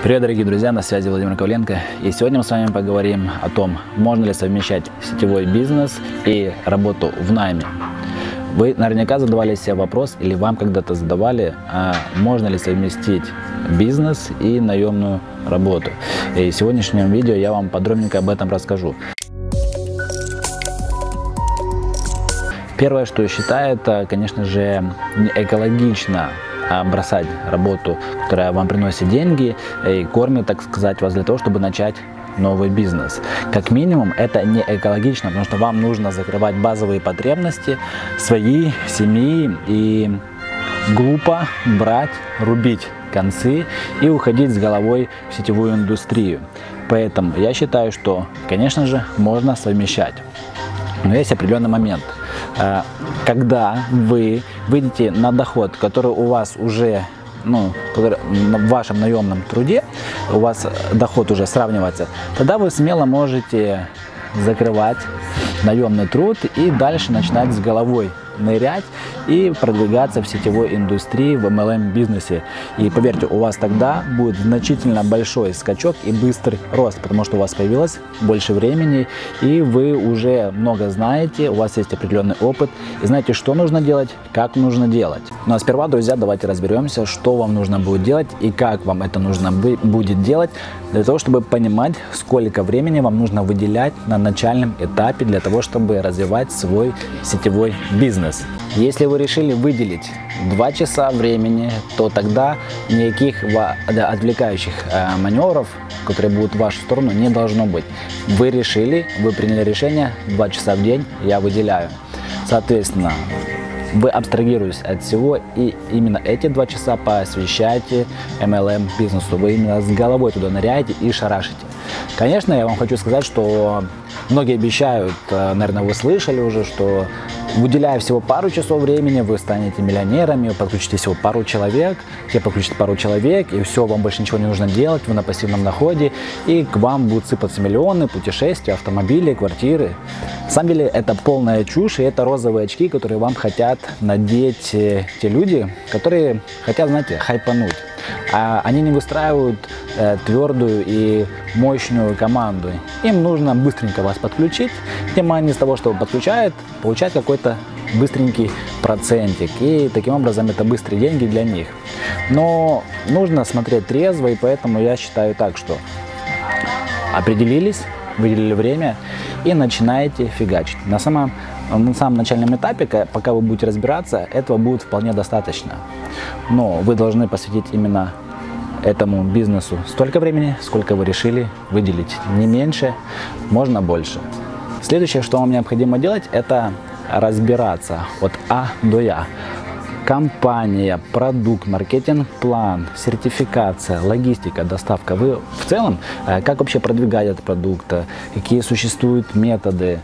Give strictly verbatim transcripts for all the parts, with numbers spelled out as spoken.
Привет, дорогие друзья, на связи Владимир Коваленко, и сегодня мы с вами поговорим о том, можно ли совмещать сетевой бизнес и работу в найме. Вы наверняка задавали себе вопрос, или вам когда-то задавали, а можно ли совместить бизнес и наемную работу. И в сегодняшнем видео я вам подробненько об этом расскажу. Первое, что я считаю, это, конечно же, не экологично бросать работу, которая вам приносит деньги и кормит, так сказать, вас для того, чтобы начать новый бизнес. Как минимум, это не экологично, потому что вам нужно закрывать базовые потребности своей семьи, и глупо брать, рубить концы и уходить с головой в сетевую индустрию. Поэтому я считаю, что, конечно же, можно совмещать. Но есть определенный момент. Когда вы выйдете на доход, который у вас уже, ну, в вашем наемном труде, у вас доход уже сравнивается, тогда вы смело можете закрывать наемный труд и дальше начинать с головой нырять и продвигаться в сетевой индустрии, в эм эл эм-бизнесе. И поверьте, у вас тогда будет значительно большой скачок и быстрый рост, потому что у вас появилось больше времени, и вы уже много знаете, у вас есть определенный опыт, и знаете, что нужно делать, как нужно делать. Ну а сперва, друзья, давайте разберемся, что вам нужно будет делать и как вам это нужно будет делать, для того, чтобы понимать, сколько времени вам нужно выделять на начальном этапе для того, чтобы развивать свой сетевой бизнес. Если вы решили выделить два часа времени, то тогда никаких отвлекающих маневров, которые будут в вашу сторону, не должно быть. Вы решили, вы приняли решение, два часа в день я выделяю. Соответственно, вы абстрагируетесь от всего, и именно эти два часа посвящаете эм эл эм-бизнесу. Вы именно с головой туда ныряете и шарашите. Конечно, я вам хочу сказать, что многие обещают, наверное, вы слышали уже, что уделяя всего пару часов времени, вы станете миллионерами, вы подключите всего пару человек, те подключите пару человек, и все, вам больше ничего не нужно делать, вы на пассивном доходе, и к вам будут сыпаться миллионы, путешествия, автомобили, квартиры. На самом деле это полная чушь, и это розовые очки, которые вам хотят надеть те люди, которые хотят, знаете, хайпануть. А они не выстраивают э, твердую и мощную команду. Им нужно быстренько вас подключить, тем они с того, что подключают, получают какой-то быстренький процентик. И таким образом это быстрые деньги для них. Но нужно смотреть трезво, и поэтому я считаю так, что определились, выделили время и начинаете фигачить. На самом, на самом начальном этапе, пока вы будете разбираться, этого будет вполне достаточно. Но вы должны посвятить именно этому бизнесу столько времени, сколько вы решили выделить. Не меньше, можно больше. Следующее, что вам необходимо делать, это разбираться от А до Я. Компания, продукт, маркетинг-план, сертификация, логистика, доставка. Вы в целом, как вообще продвигать этот продукт, какие существуют методы,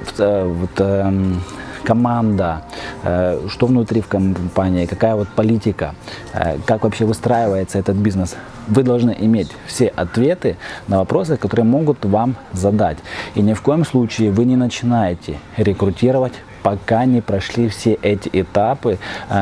вот, команда, что внутри в компании, какая вот политика, как вообще выстраивается этот бизнес. Вы должны иметь все ответы на вопросы, которые могут вам задать. И ни в коем случае вы не начинаете рекрутировать, пока не прошли все эти этапы,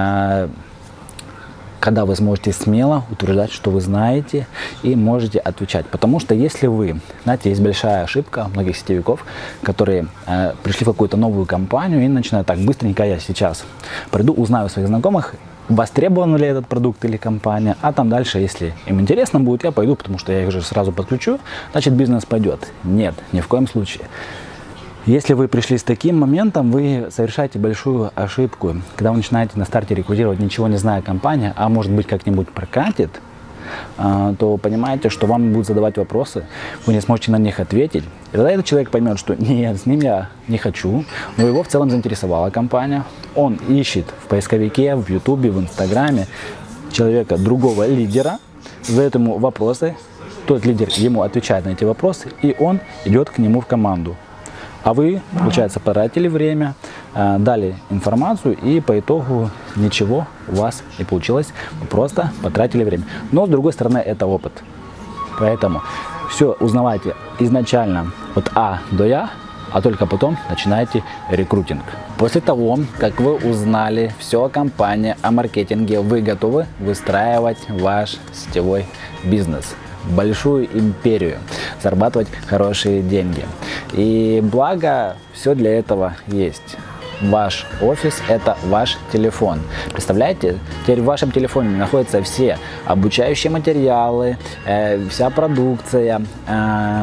когда вы сможете смело утверждать, что вы знаете, и можете отвечать. Потому что если вы, знаете, есть большая ошибка многих сетевиков, которые э, пришли в какую-то новую компанию и начинают так: быстренько я сейчас приду, узнаю у своих знакомых, востребован ли этот продукт или компания, а там дальше, если им интересно будет, я пойду, потому что я их же сразу подключу, значит бизнес пойдет. Нет, ни в коем случае. Если вы пришли с таким моментом, вы совершаете большую ошибку. Когда вы начинаете на старте рекрутировать, ничего не зная компания, а может быть как-нибудь прокатит, то понимаете, что вам будут задавать вопросы, вы не сможете на них ответить. И тогда этот человек поймет, что нет, с ним я не хочу, но его в целом заинтересовала компания. Он ищет в поисковике, в ютубе, в инстаграме человека, другого лидера, задает ему вопросы, тот лидер ему отвечает на эти вопросы, и он идет к нему в команду. А вы, получается, потратили время, дали информацию, и по итогу ничего у вас не получилось, вы просто потратили время. Но с другой стороны, это опыт. Поэтому все узнавайте изначально от А до Я, а только потом начинайте рекрутинг. После того, как вы узнали все о компании, о маркетинге, вы готовы выстраивать ваш сетевой бизнес. большую империю, зарабатывать хорошие деньги. И благо, все для этого есть. Ваш офис – это ваш телефон. Представляете, теперь в вашем телефоне находятся все обучающие материалы, э, вся продукция, э,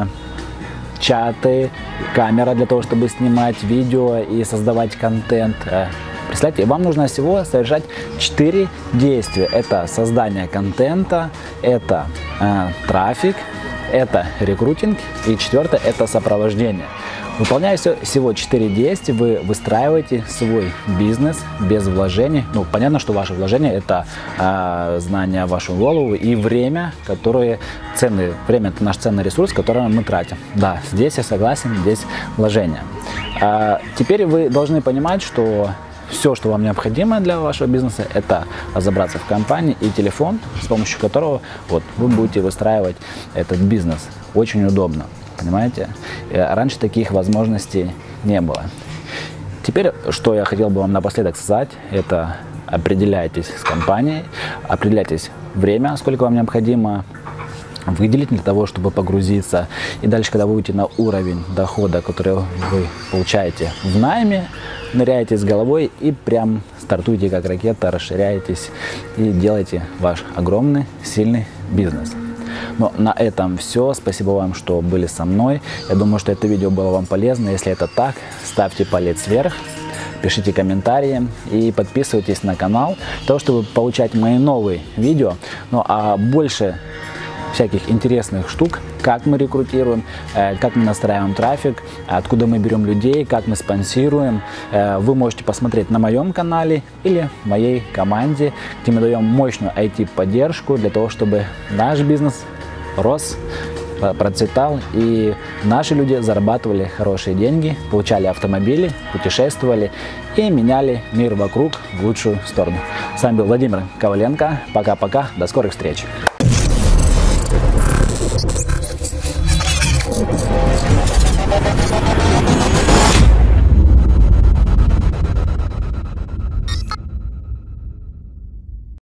чаты, камера для того, чтобы снимать видео и создавать контент. Представьте, вам нужно всего совершать четыре действия. Это создание контента, это э, трафик, это рекрутинг и четвертое – это сопровождение. Выполняя всего четыре действия, вы выстраиваете свой бизнес без вложений. Ну, понятно, что ваше вложение – это э, знания в вашу голову и время, которое ценный. Время – это наш ценный ресурс, который мы тратим. Да, здесь я согласен, здесь вложение. А теперь вы должны понимать, что все, что вам необходимо для вашего бизнеса, это разобраться в компании и телефон, с помощью которого вот, вы будете выстраивать этот бизнес. Очень удобно. Понимаете? Раньше таких возможностей не было. Теперь, что я хотел бы вам напоследок сказать, это определяйтесь с компанией, определяйтесь время, сколько вам необходимо выделить для того, чтобы погрузиться. И дальше, когда вы выйдете на уровень дохода, который вы получаете в найме, ныряете с головой и прям стартуете как ракета, расширяетесь и делаете ваш огромный, сильный бизнес. Но на этом все. Спасибо вам, что были со мной. Я думаю, что это видео было вам полезно. Если это так, ставьте палец вверх, пишите комментарии и подписывайтесь на канал, для того, чтобы получать мои новые видео. Ну а больше всяких интересных штук, как мы рекрутируем, как мы настраиваем трафик, откуда мы берем людей, как мы спонсируем, вы можете посмотреть на моем канале или в моей команде, где мы даем мощную ай ти-поддержку для того, чтобы наш бизнес рос, процветал и наши люди зарабатывали хорошие деньги, получали автомобили, путешествовали и меняли мир вокруг в лучшую сторону. С вами был Владимир Коваленко. Пока-пока. До скорых встреч.